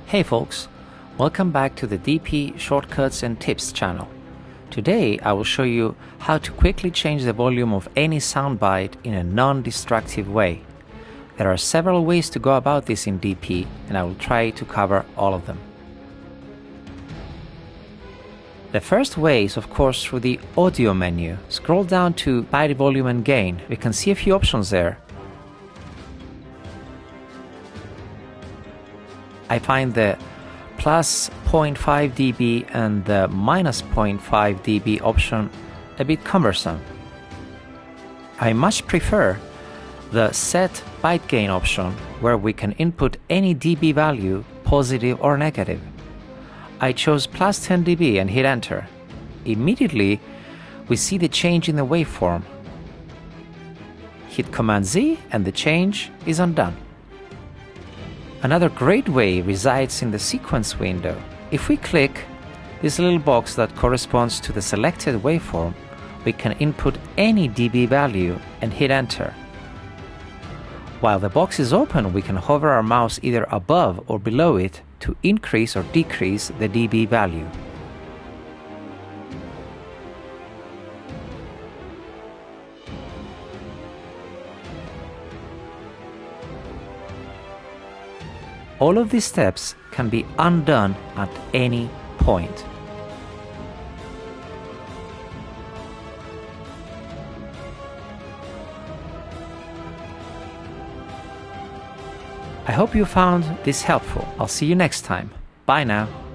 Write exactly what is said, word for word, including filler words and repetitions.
Hey folks, welcome back to the D P Shortcuts and Tips channel. Today I will show you how to quickly change the volume of any soundbite in a non-destructive way. There are several ways to go about this in D P and I will try to cover all of them. The first way is of course through the audio menu. Scroll down to byte volume and gain. We can see a few options there. I find the plus zero point five D B and the minus zero point five D B option a bit cumbersome. I much prefer the set byte gain option, where we can input any dB value, positive or negative. I chose plus ten D B and hit enter. Immediately we see the change in the waveform. Hit Command Z and the change is undone. Another great way resides in the sequence window. If we click this little box that corresponds to the selected waveform, we can input any dB value and hit enter. While the box is open, we can hover our mouse either above or below it to increase or decrease the dB value. All of these steps can be undone at any point. I hope you found this helpful. I'll see you next time. Bye now.